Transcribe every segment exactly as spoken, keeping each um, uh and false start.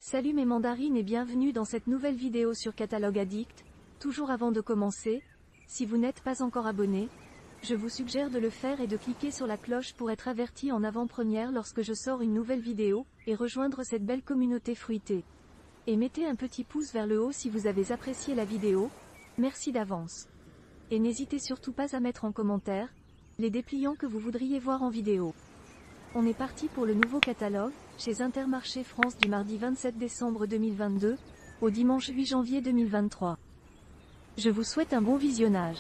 Salut mes mandarines et bienvenue dans cette nouvelle vidéo sur Catalogue Addict. Toujours avant de commencer, si vous n'êtes pas encore abonné, je vous suggère de le faire et de cliquer sur la cloche pour être averti en avant-première lorsque je sors une nouvelle vidéo, et rejoindre cette belle communauté fruitée. Et mettez un petit pouce vers le haut si vous avez apprécié la vidéo, merci d'avance. Et n'hésitez surtout pas à mettre en commentaire les dépliants que vous voudriez voir en vidéo. On est parti pour le nouveau catalogue, chez Intermarché France du mardi vingt-sept décembre deux mille vingt-deux, au dimanche huit janvier deux mille vingt-trois. Je vous souhaite un bon visionnage.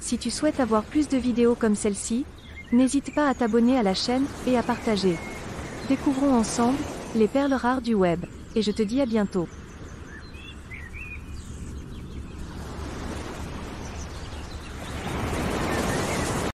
Si tu souhaites avoir plus de vidéos comme celle-ci, n'hésite pas à t'abonner à la chaîne, et à partager. Découvrons ensemble, les perles rares du web. Et je te dis à bientôt.